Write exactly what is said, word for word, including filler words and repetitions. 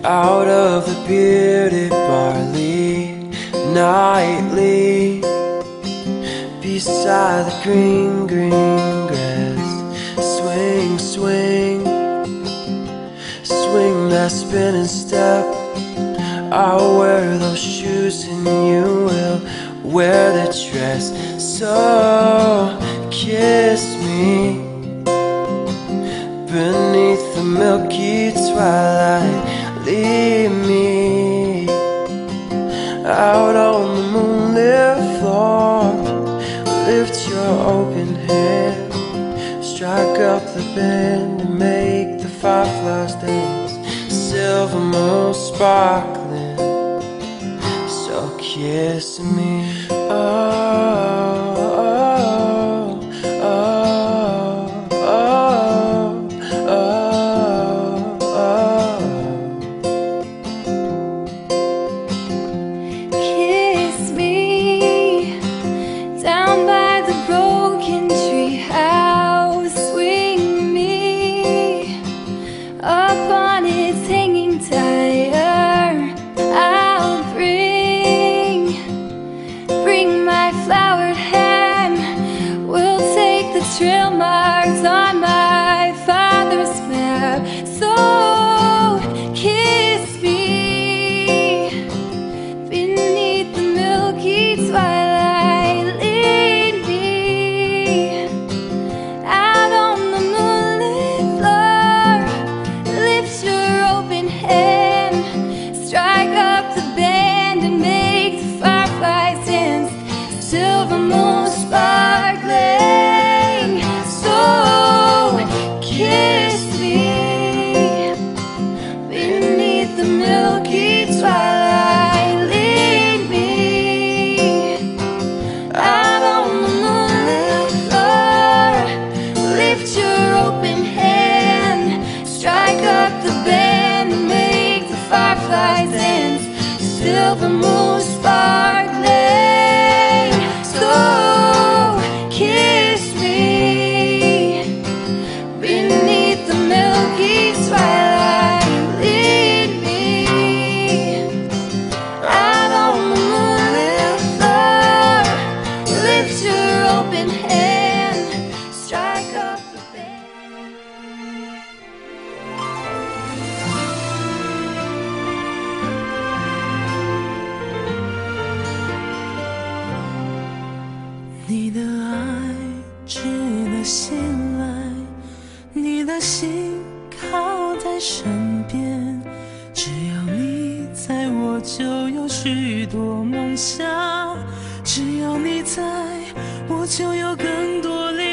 out of the bearded barley nightly, beside the green, green grass. Swing, swing, swing that spinning step. I'll wear those shoes and you will wear the dress. So kiss me beneath the milky twilight. Leave me out on the moonlit floor. Lift your open hand, strike up the band and make the fireflies dance. Silver moon sparkling, so kiss me. Oh, oh, oh, oh, oh, oh. Kiss me down by the broken tree house. Swing me up on its hanging tire. I'll bring, bring my flowered hand. We'll take the trail marks on my father's map. So kiss me beneath the milky twilight. Lead me out on the moonlit floor. Lift your open hand, strike up the band and make the fireflies dance. Silver moon sparkling, so kiss me beneath the milky twilight. Lead me out on the moonlit floor. Lift your open hand, strike up the band and make the fireflies dance. Silver moon sparkling, so kiss me beneath the milky twilight. Lead me out on the moonlit floor. Lift your open hand, strike up the band. 你的爱值得信赖，你的心靠在身边，只要你在我就有许多梦想，只要你在我就有更多理